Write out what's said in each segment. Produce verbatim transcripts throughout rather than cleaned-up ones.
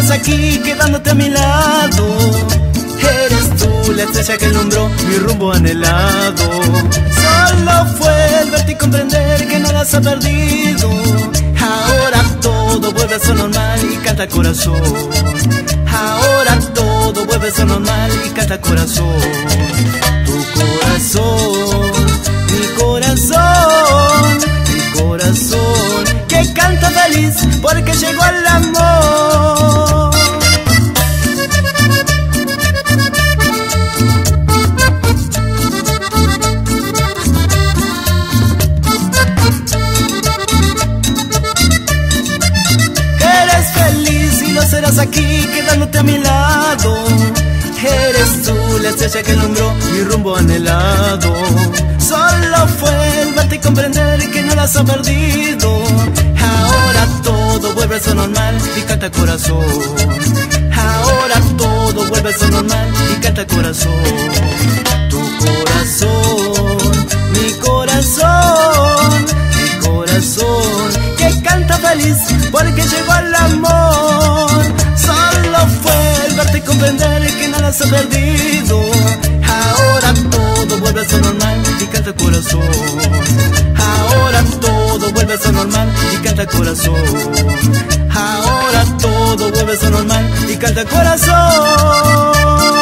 serás aquí quedándote a mi lado. Eres tú la estrella que alumbró mi rumbo anhelado. Solo fue el verte y comprender que no las ha perdido. Ahora todo vuelve a ser normal y canta corazón. Ahora todo vuelve a ser normal y canta corazón. Tu corazón, mi corazón, mi corazón, que canta feliz porque llegó el amor. Serás aquí quedándote a mi lado. Eres tú la estrella que alumbró mi rumbo anhelado. Solo fue el verte y comprender que no las ha perdido. Ahora todo vuelve a ser normal y canta corazón. Ahora todo vuelve a ser normal y canta corazón. Tu corazón, mi corazón, mi corazón, que canta feliz porque llegó el amor. Solo fue el verte y comprender que nada se ha perdido. Ahora todo vuelve a ser normal y canta corazón. Ahora todo vuelve a ser normal y canta corazón. Ahora todo vuelve a ser normal y canta corazón.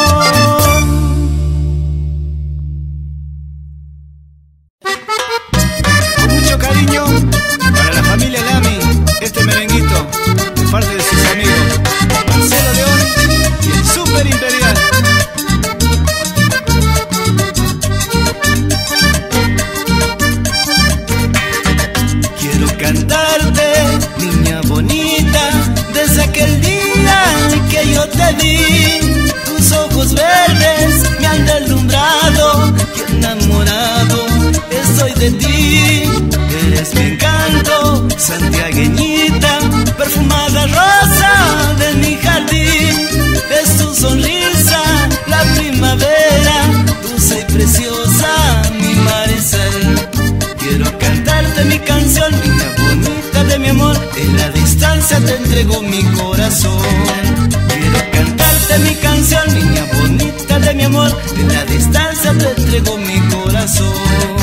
Con mucho cariño para la familia Lamy, este merenguito de parte de sus amigos Marcelo León y el Super Imperial. Quiero cantarte, niña bonita, desde aquel día que yo te vi. Tus ojos verdes me han deslumbrado y enamorado estoy de ti. Eres mi encanto, santiagueñita, perfumada rosa de mi jardín. Es tu sonrisa, la primavera, dulce y preciosa, mi Maricel. Quiero cantarte mi canción, niña bonita de mi amor. En la distancia te entrego mi corazón. Quiero cantarte mi canción, niña bonita de mi amor. En la distancia te entrego mi corazón.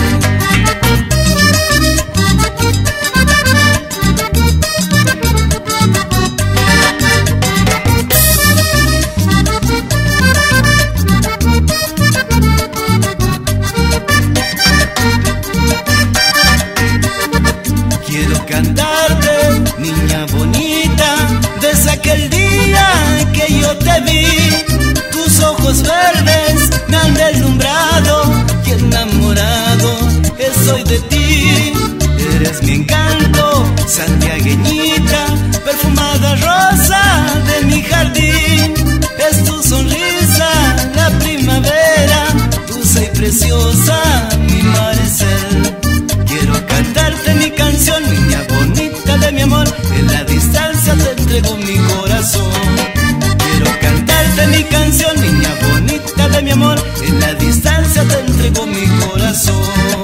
Cantarte, niña bonita, desde aquel día que yo te vi. Tus ojos verdes me han deslumbrado y enamorado estoy de ti. Eres mi encanto, santiagueñita, perfumada rosa de mi jardín. Es tu sonrisa, la primavera, dulce y preciosa, mi Maricel. Quiero cantarte mi canción, niña bonita de mi amor. En la distancia te entrego mi corazón. Quiero cantarte mi canción, niña bonita de mi amor. En la distancia te entrego mi corazón.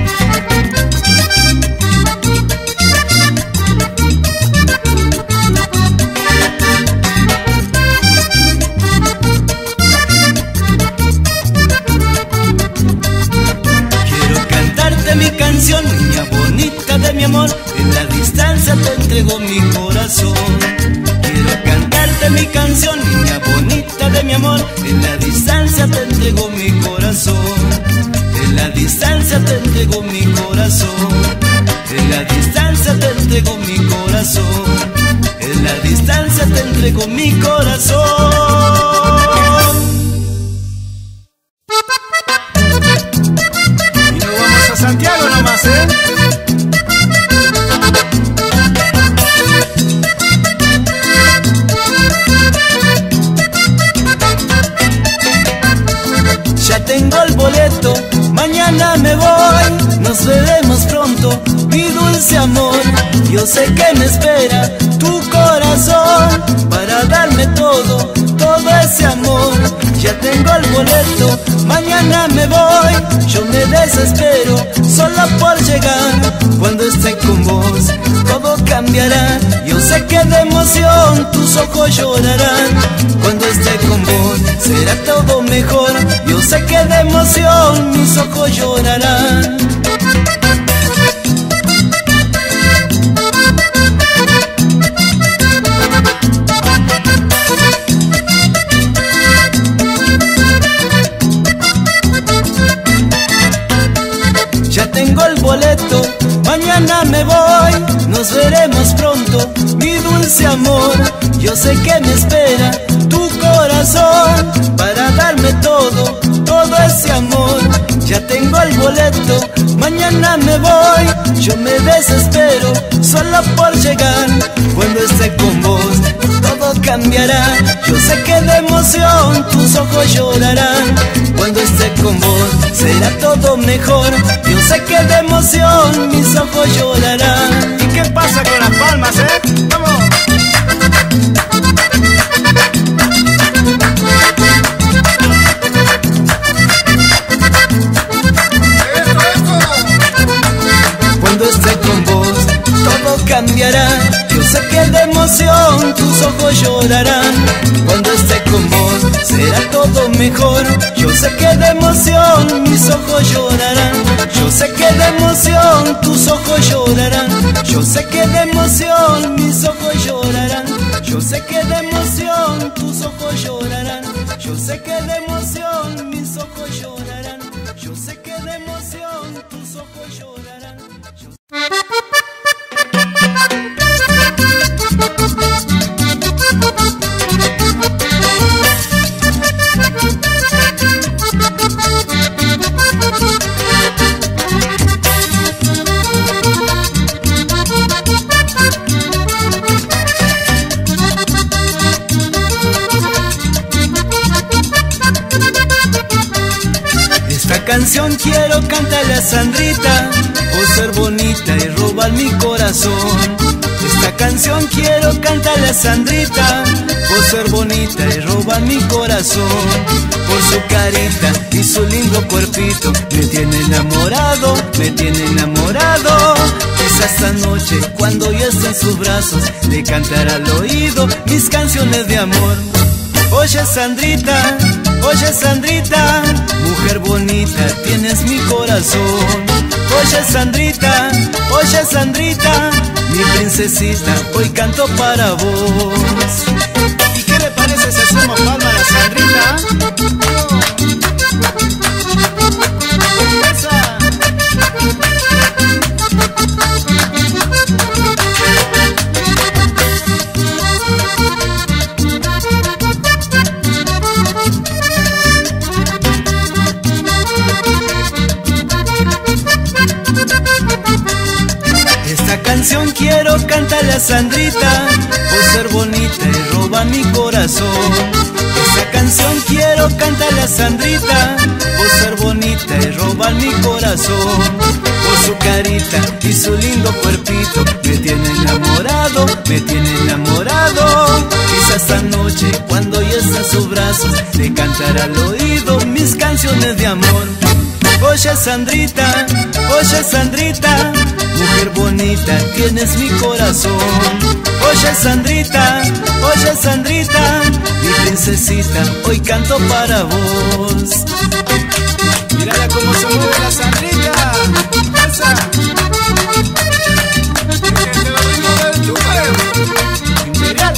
Mi canción, niña bonita de mi amor, en la distancia te entrego mi corazón. Quiero cantarte mi canción, niña bonita de mi amor, en la distancia te entrego mi corazón. En la distancia te entrego mi corazón. En la distancia te entrego mi corazón. En la distancia te entrego mi corazón. Santiago nomás, ¿eh? Ya tengo el boleto, mañana me voy. Nos veremos pronto, mi dulce amor. Yo sé que me espera tu corazón para darme todo, todo ese amor. Ya tengo el boleto, mañana me voy. Yo me desespero solo por llegar. Cuando esté con vos todo cambia. cambiará. Yo sé que de emoción tus ojos llorarán. Cuando esté con vos será todo mejor. Yo sé que de emoción mis ojos llorarán. Ya tengo el boleto, mañana me voy, nos veremos pronto, mi dulce amor. Yo sé que me espera tu corazón para darme todo, todo ese amor. Ya tengo el boleto, mañana me voy, yo me desespero solo por llegar. Cuando esté con vos todo cambiará. Yo sé que de emoción tus ojos llorarán. Cuando esté con vos será todo mejor. Yo sé que de emoción mis ojos llorarán. ¿Y qué pasa con las palmas, eh? ¡Vamos! Cuando esté con vos todo cambiará. Yo sé que de emoción tus ojos llorarán. Cuando esté con vos será todo mejor. Yo sé que de emoción mis ojos llorarán. Yo sé que de emoción tus ojos llorarán. Yo sé que de emoción mis ojos llorarán. Yo sé que de emoción tus ojos llorarán. Yo sé que de emoción mis ojos llorarán. Yo sé que de emoción tus ojos llorarán. Yo... Esta canción quiero cantarle a Sandrita, por ser bonita y robar mi corazón. Esta canción quiero cantarle a Sandrita, por ser bonita y robar mi corazón. Por su carita y su lindo cuerpito, me tiene enamorado, me tiene enamorado. Quizá esta noche, cuando yo esté en sus brazos, le cantaré al oído mis canciones de amor. Oye Sandrita, oye Sandrita, mujer bonita, tienes mi corazón. Oye Sandrita, oye Sandrita, mi princesita, hoy canto para vos. ¿Y qué le parece si hacemos palma a la Sandrita? ¡Esa! Esta canción quiero cantarle a Sandrita, por ser bonita y roba mi corazón. Esta canción quiero cantarle a Sandrita, por ser bonita y roba mi corazón. Por su carita y su lindo cuerpito, me tiene enamorado, me tiene enamorado. Quizá esta noche, cuando yo esté en sus brazos, le cantaré al oído mis canciones de amor. Oye Sandrita, oye Sandrita, mujer bonita, tienes mi corazón. Oye Sandrita, oye Sandrita, mi princesita, hoy canto para vos. Mírala cómo se mueve la Sandrita. ¡Esa! ¡Gente del ritmo del chupe! ¡Imperial!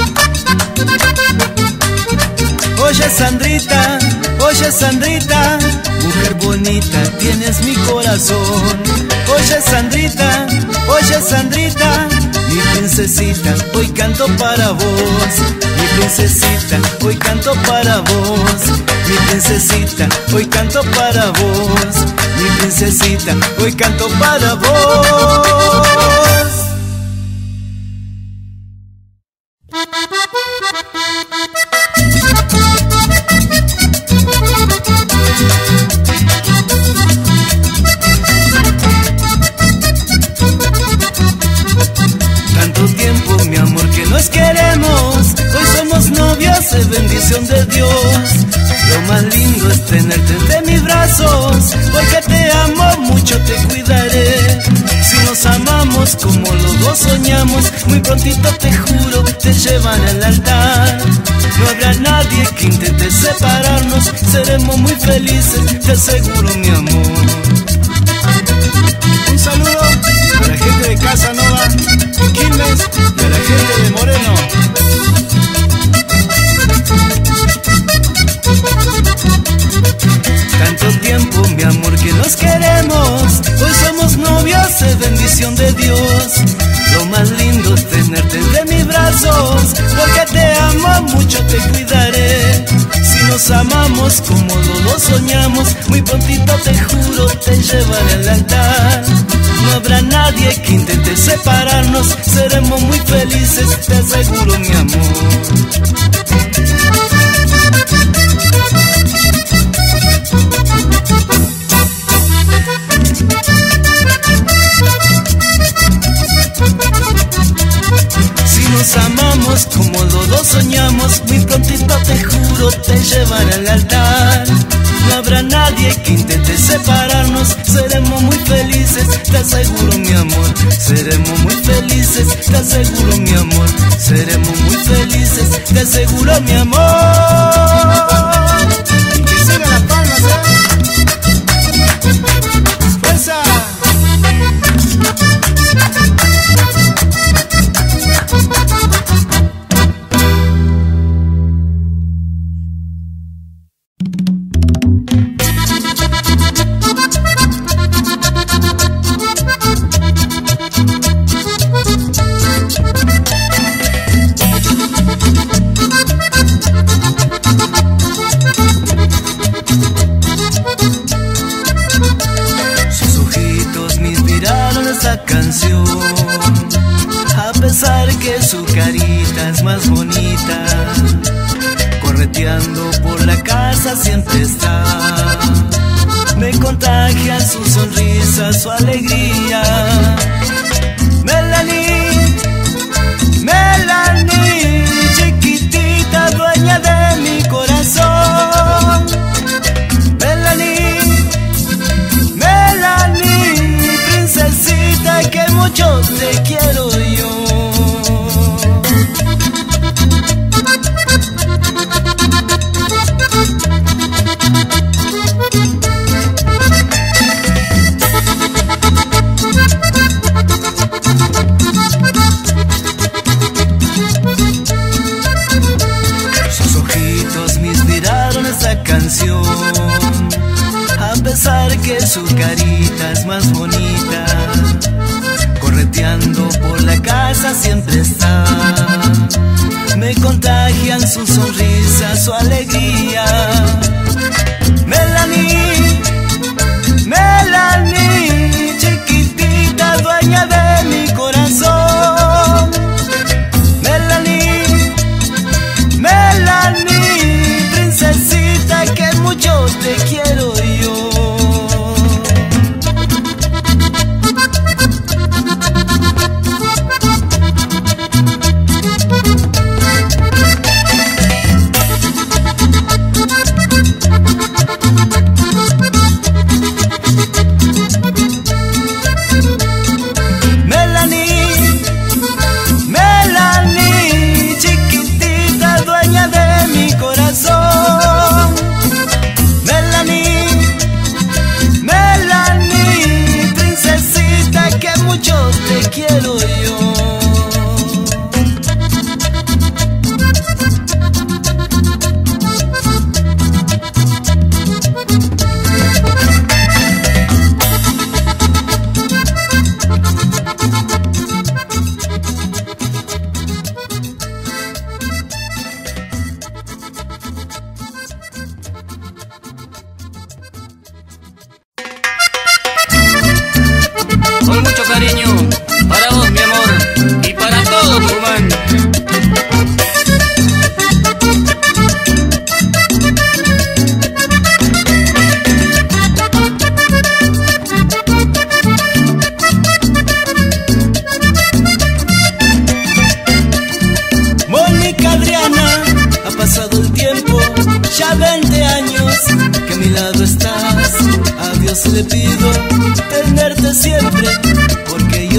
Oye Sandrita, oye Sandrita, mujer bonita, tienes mi corazón. Oye Sandrita, oye Sandrita, mi princesita, hoy canto para vos. Mi princesita, hoy canto para vos. Mi princesita, hoy canto para vos. Mi princesita, hoy canto para vos. Tanto tiempo, mi amor, que nos queremos. Hoy somos novios, es bendición de Dios. Lo más lindo es tenerte entre mis brazos, porque te amo mucho, te cuidaré. Si no nos amamos como los dos soñamos, muy prontito te juro, te llevan al altar. No habrá nadie que intente separarnos, seremos muy felices, te aseguro mi amor. Un saludo a la gente de Casanova, Quilmes y a la gente de Moreno. Tanto tiempo, mi amor, que nos queremos, hoy somos novios, es bendición de Dios. Lo más lindo es tenerte entre mis brazos, porque te amo mucho, te cuidaré. Si nos amamos como los dos soñamos, muy prontito te juro, te llevaré al altar. No habrá nadie que intente separarnos, seremos muy felices, te aseguro mi amor. Si nos amamos como los dos soñamos, muy prontito te juro, te llevaré al altar. No habrá nadie que intente separarnos, seremos muy felices, te aseguro mi amor. Seremos muy felices, te aseguro mi amor. Seremos muy felices, te aseguro mi amor. Y que sigan las palmas, ¿eh? ¡Fuerza! A pesar que su carita es más bonita, correteando por la casa siempre está. Me contagia su sonrisa, su alegría. Melanie, Melanie, chiquitita, dueña de mi corazón. Melanie, Melanie, princesita que mucho te quiero yo. Sus ojitos me inspiraron esta canción. A pesar que su carita es más bonita, correteando por la casa siempre está. Me contagian su sonrisa, su alegría. Melanie, Melanie, chiquitita, dueña de mi corazón. Melanie, Melanie, princesita que mucho te quiero yo. Te quiero yo. Con mucho cariño, para vos mi amor, y para todo Tucumán. Mónica Adriana, ha pasado el tiempo, ya veinte años que a mi lado estás. A Dios le pido tenerte siempre, porque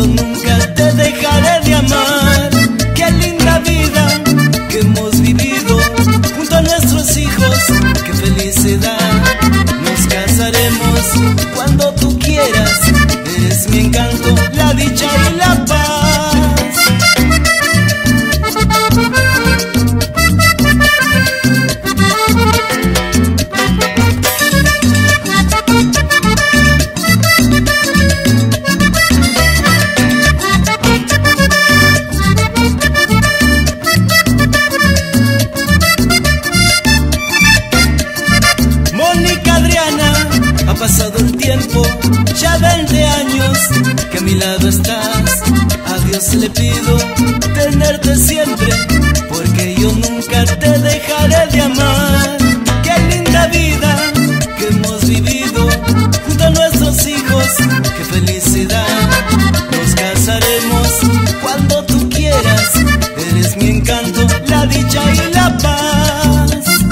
que a mi lado estás. A Dios le pido tenerte siempre, porque yo nunca te dejaré de amar. Qué linda vida que hemos vivido junto a nuestros hijos, qué felicidad. Nos casaremos cuando tú quieras, eres mi encanto, la dicha y la paz.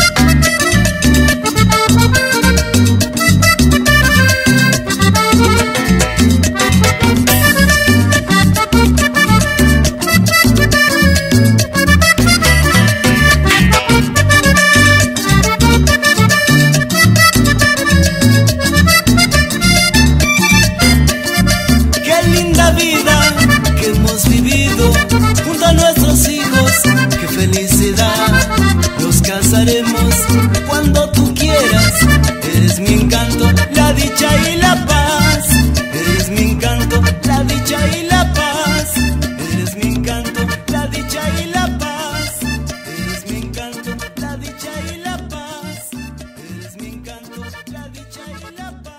Cuando tú quieras, eres mi encanto, la dicha y la paz. Eres mi encanto, la dicha y la paz. Eres mi encanto, la dicha y la paz. Eres mi encanto, la dicha y la paz. Eres mi encanto, la dicha y la paz.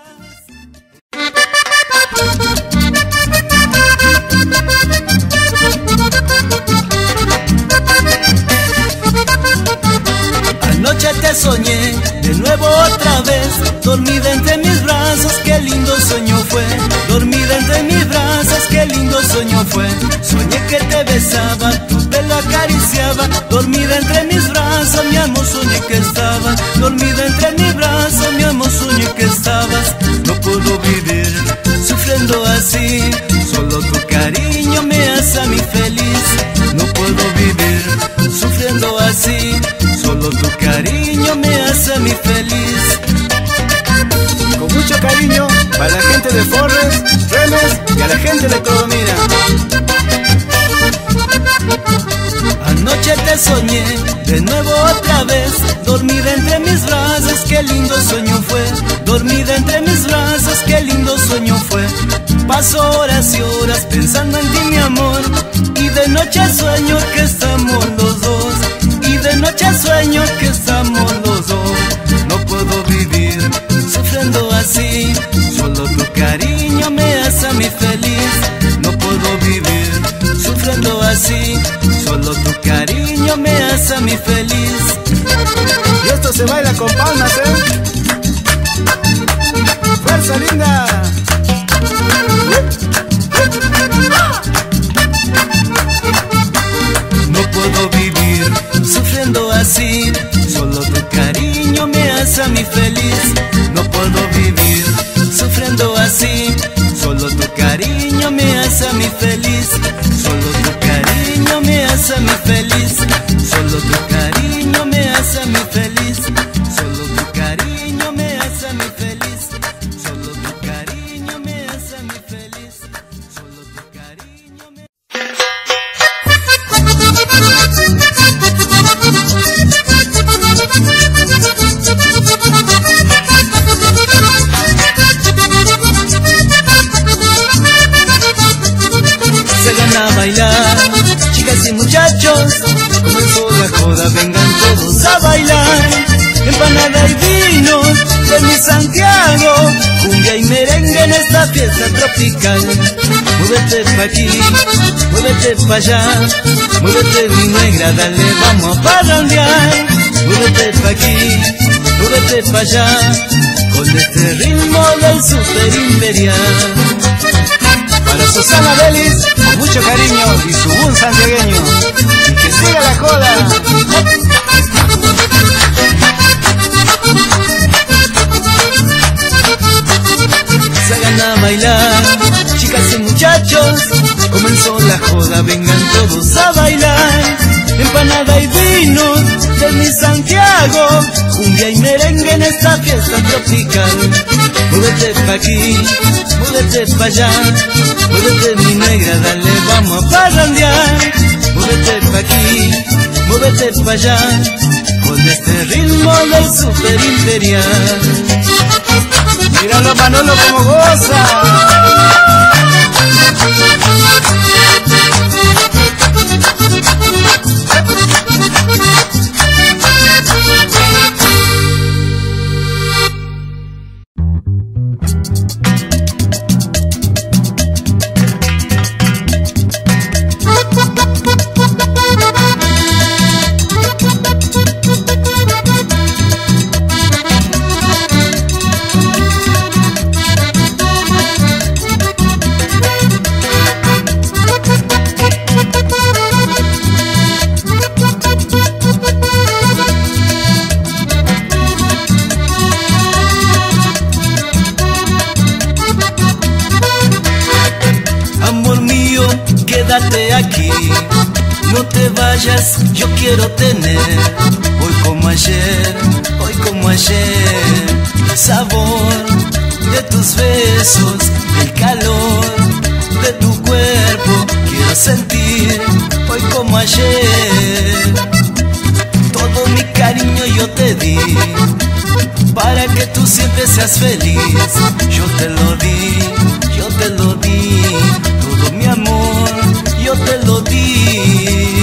Anoche te soñé de nuevo otra vez, dormida entre mis brazos, qué lindo sueño fue. Dormida entre mis brazos, qué lindo sueño fue. Soñé que te besaba, tu pelo acariciaba. Dormida entre mis brazos, mi amor, soñé que estabas. Dormida entre mis brazos, mi amor, soñé que estabas. No puedo vivir sufriendo así, solo tu cariño me hace a mí feliz. No puedo vivir sufriendo así, solo tu cariño me hace a mí feliz. Con mucho cariño para la gente de Forres, Remes y a la gente de Clodomira. Anoche te soñé de nuevo otra vez, dormida entre mis brazos, qué lindo sueño fue. Dormida entre mis brazos, qué lindo sueño fue. Paso horas y horas pensando en ti, mi amor, y de noche sueño que estamos los dos. Y de noche sueño que estamos los dos. No puedo vivir sufriendo así, solo tu cariño me hace a mí feliz. No puedo vivir sufriendo así, solo tu cariño me hace a mí feliz. Y esto se baila con palmas, ¿eh? ¡Fuerza, linda! No puedo vivir sufriendo así, solo tu cariño me hace a mí feliz. No puedo vivir sufriendo así, solo tu cariño me hace a mí feliz. Solo tu cariño me hace a mí feliz. Solo tu cariño me hace a mí feliz. Solo tu cariño me hace a mí feliz. Solo tu cariño me hace a mí feliz. Solo tu cariño me... Se gana a bailar, chicas y muchachos, comenzó la joda, vengan todos a bailar. Empanada y vino de mi Santiago, cumbia y merengue en esta fiesta tropical. Muévete pa' aquí, muévete pa' allá, muévete mi negra, dale, vamos a parrandear. Muévete pa' aquí, muévete pa' allá, con este ritmo del super imperial. Para Susana Vélez, con mucho cariño y su buen santiagueño. Y que siga la joda. Salgan a bailar, chicas y muchachos, comenzó la joda, vengan todos a bailar. Empanada y vino de mi Santiago, cumbia y merengue en esta fiesta tropical. Muévete pa' aquí, muévete pa' allá, muévete mi negra, dale, vamos a parrandear. Muévete pa' aquí, muévete pa' allá, con este ritmo del super imperial. Míralo, Manolo, como goza. vayas, yo quiero tener hoy como ayer, hoy como ayer, el sabor de tus besos, el calor de tu cuerpo. Quiero sentir hoy como ayer. Todo mi cariño yo te di para que tú siempre seas feliz. Yo te lo di, yo te lo di, todo mi amor yo te lo di.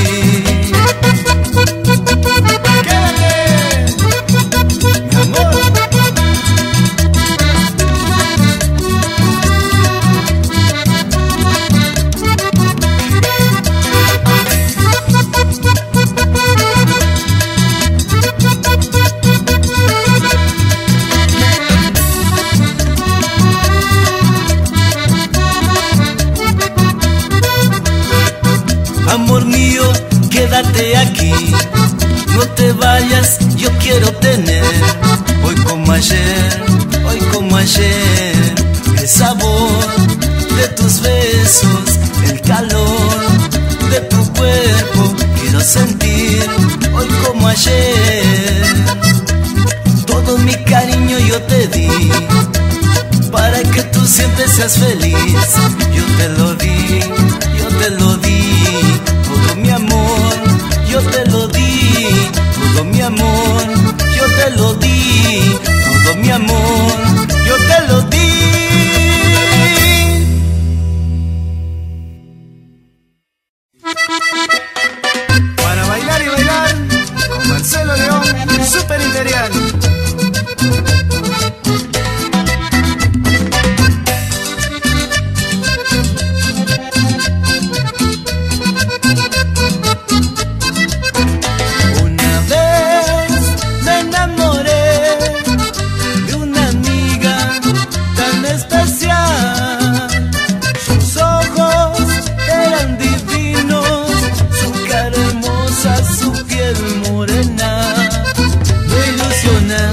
Amor mío, quédate aquí, no te vayas, yo quiero tener hoy como ayer, hoy como ayer, el sabor de tus besos, el calor de tu cuerpo. Quiero sentir hoy como ayer. Todo mi cariño yo te di para que tú siempre seas feliz. Yo te lo di, yo te lo di, todo mi amor, yo te lo di, todo mi amor, yo te lo di, todo mi amor, yo te lo di. Para bailar y bailar con Marcelo León, el Super Imperial. Morena, me ilusiona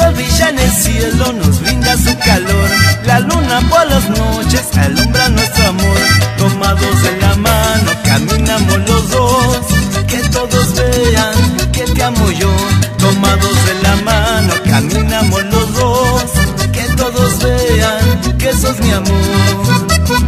sol brilla en el cielo, nos brinda su calor. La luna por las noches alumbra nuestro amor. Tomados de la mano caminamos los dos, que todos vean que te amo yo. Tomados de la mano caminamos los dos, que todos vean que sos mi amor.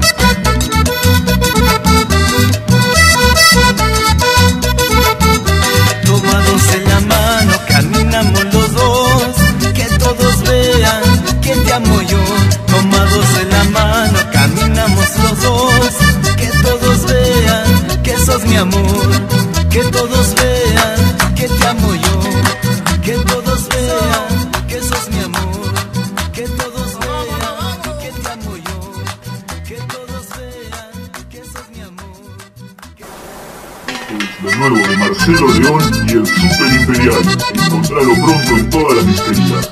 Tomados de la mano caminamos los dos, que todos vean que te amo yo. Tomados de la mano caminamos los dos, que todos vean que sos mi amor. Que todos vean que te amo yo, que todos vean que sos mi amor. Que todos vean que te amo yo, que todos vean que sos mi amor. Esto es lo nuevo de Marcelo León y el Super Imperial. Encontralo pronto en todas las disquerías.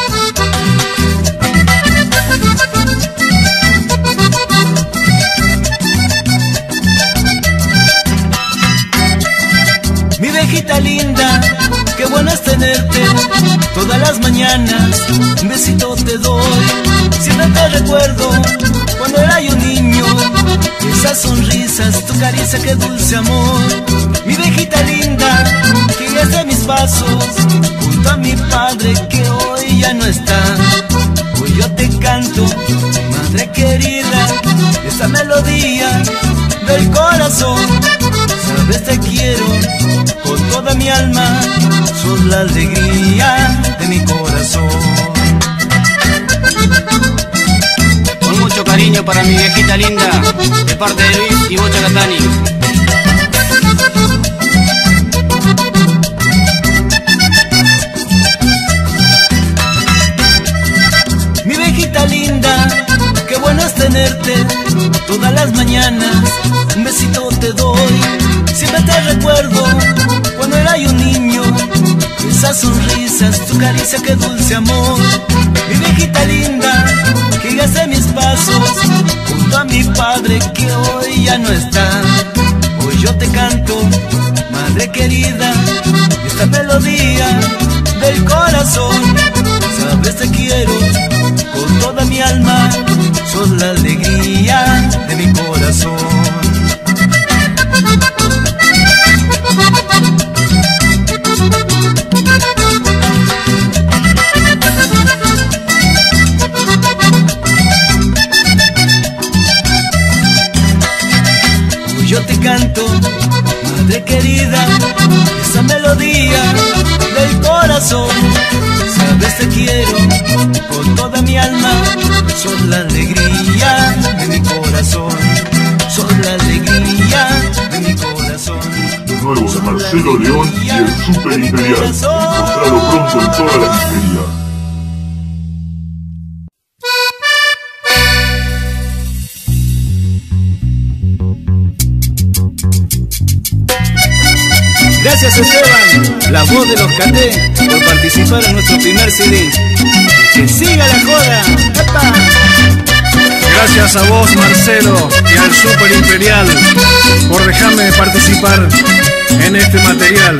Mi viejita linda, qué bueno es tenerte todas las mañanas. Un besito te doy, siempre te recuerdo cuando era yo niño. Esas sonrisas, tu caricia, qué dulce amor. Mi viejita linda, que guías de mis pasos junto a mi padre que hoy ya no está. Hoy yo te canto, madre querida, esta melodía del corazón. Sabes te quiero con toda mi alma, sos la alegría de mi corazón. Con mucho cariño para mi viejita linda, de parte de Luis y Bocha Catani. Mi viejita linda, qué bueno es tenerte todas las mañanas. Un besito te doy, siempre te recuerdo cuando era yo niño. Esas sonrisas, tu caricia, qué dulce amor. Mi viejita linda, que guiaste mis pasos junto a mi padre que hoy ya no está. Hoy yo te canto, madre querida, esta melodía del corazón. Sabes te quiero con toda mi alma, sos la alegría de mi corazón. Yo te canto, madre querida, esa melodía del corazón. Sabes te quiero con toda mi alma, sos la alegría de mi corazón. Sos la alegría de mi corazón. De nuevo de Marcelo León y el Super Imperial. Encontralo pronto en todas las disquerías. Gracias Esteban, la voz de los Caté, por participar en nuestro primer C D. ¡Que siga la joda! ¡Epa! Gracias a vos Marcelo y al Super Imperial por dejarme participar en este material.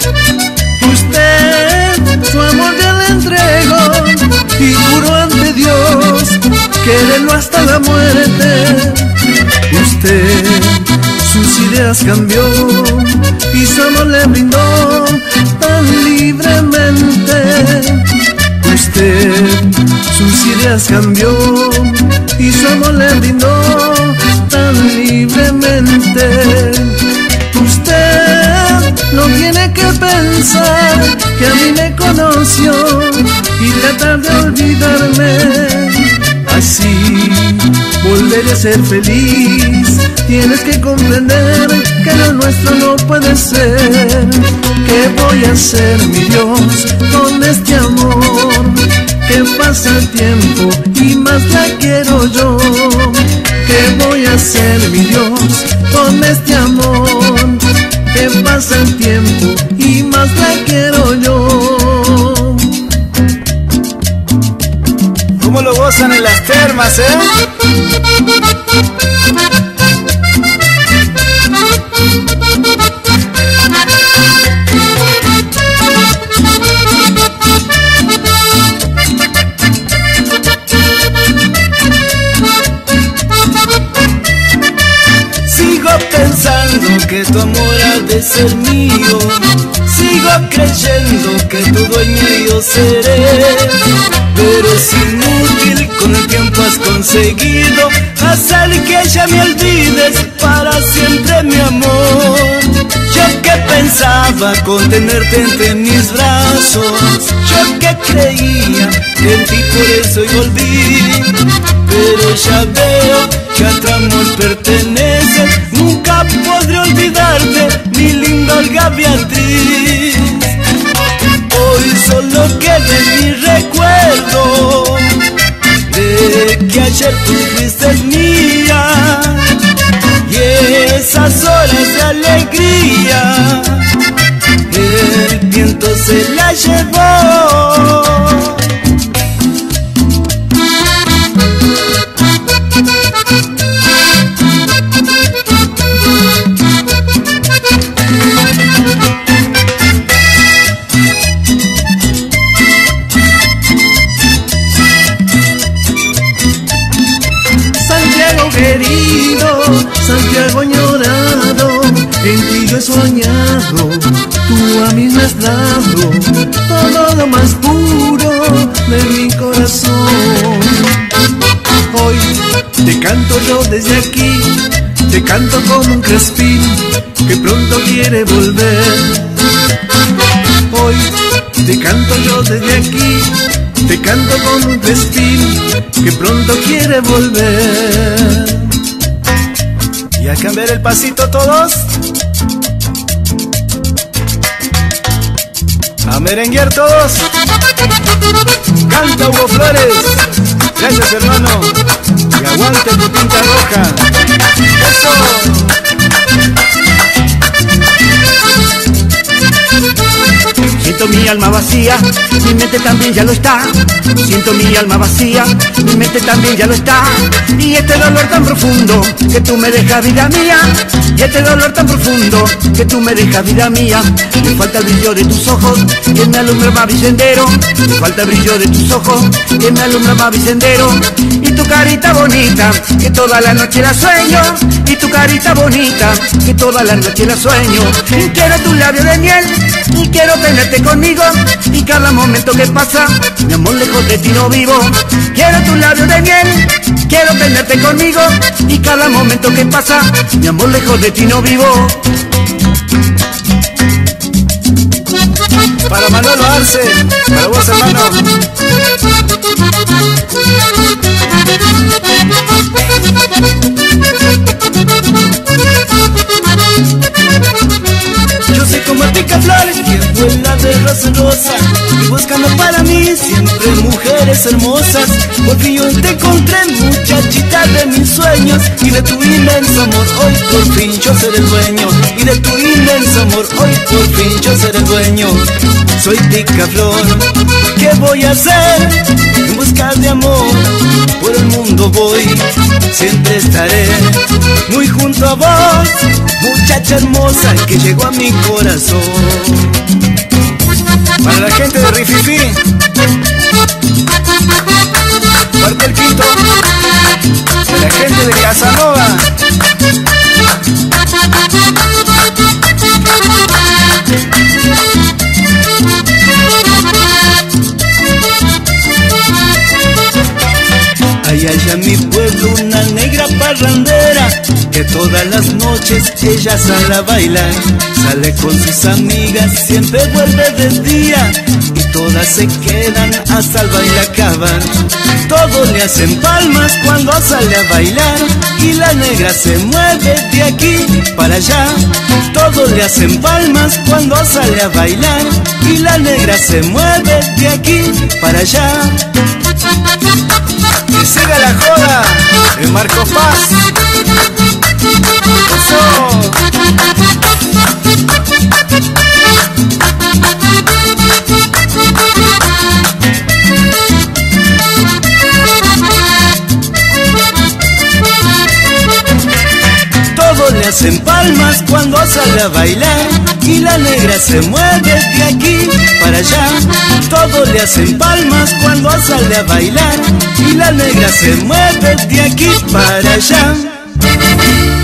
Usted su amor ya le entregó y juró ante Dios quererlo hasta la muerte. Usted sus ideas cambió y su amor le brindó tan libremente. Usted sus ideas cambió y su amor le brindó tan libremente. Usted no tiene que pensar que a mí me conoció y tratar de olvidarme. Así volveré a ser feliz. Tienes que comprender que lo nuestro no puede ser. ¿Qué voy a hacer, mi Dios, con este amor? Que pasa el tiempo y más la quiero yo. ¿Qué voy a hacer, mi Dios, con este amor? Que pasa el tiempo y más la quiero yo. ¿Cómo lo gozan en las termas, eh? que tu amor ha de ser mío. Sigo creyendo que tu dueño yo seré, pero es inútil, con el tiempo has conseguido hacer que ya me olvides para siempre, mi amor. Yo que pensaba contenerte entre mis brazos, yo que creía que en ti por eso yo volví, pero ya veo que a otro amor perteneces. Nunca podré olvidarte, mi linda Olga Beatriz. Hoy solo queda mi recuerdo de que ayer tú fuiste mía, y esas horas de alegría el viento se la llevó. Santiago añorado, en ti yo he soñado, tú a mí me has dado todo lo más puro de mi corazón. Hoy te canto yo desde aquí, te canto como un crespín que pronto quiere volver. Hoy te canto yo desde aquí, te canto como un crespín que pronto quiere volver. Y a cambiar el pasito todos, a merenguear todos. Canta Hugo Flores, gracias hermano, y aguante tu tinta roja. Eso. Siento mi alma vacía, mi mente también ya lo está. Siento mi alma vacía, mi mente también ya lo está. Y este dolor tan profundo que tú me dejas, vida mía. Y este dolor tan profundo que tú me dejas, vida mía. Me falta el brillo de tus ojos, que me alumbra más mi sendero. Me falta el brillo de tus ojos, que me alumbra más mi sendero. Y tu carita bonita, que toda la noche la sueño. Y tu carita bonita, que toda la noche la sueño. Y quiero tus labios de miel, y quiero tenerte conmigo. Y cada momento que pasa, mi amor, lejos de ti no vivo. Quiero tus labios de miel, quiero tenerte conmigo. Y cada momento que pasa, mi amor, lejos de ti no vivo. Para Manolo Arce, para vos hermano. Yo sé como el picaflores que vuela de rosa en rosa, y buscando para mí siempre mujeres hermosas. Por fin yo te encontré, muchachita de mis sueños, y de tu inmenso amor hoy por fin yo seré el dueño. Y de tu inmenso amor hoy por fin yo seré el dueño. Soy picaflor, ¿qué voy a hacer? En busca de amor, por el mundo voy, siempre estaré muy junto a vos, muchacha hermosa que llegó a mi corazón. Para la gente de Rififi, parte el quinto, para la gente de Casanova. Hay allá en mi pueblo una negra parrandera, que todas las noches ella sale a bailar. Sale con sus amigas, siempre vuelve de día, y todas se quedan hasta el baile acabar. Todos le hacen palmas cuando sale a bailar, y la negra se mueve de aquí para allá. Todos le hacen palmas cuando sale a bailar, y la negra se mueve de aquí para allá. Que siga la joda de Marco Paz. Eso. Todos le hacen palmas cuando sale a bailar, y la negra se mueve de aquí para allá. Todos le hacen palmas cuando sale a bailar, y la negra se mueve de aquí para allá.